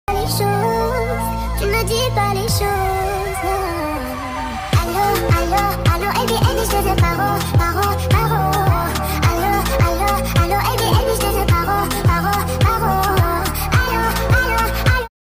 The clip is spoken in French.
Les choses, tu me dis pas les choses.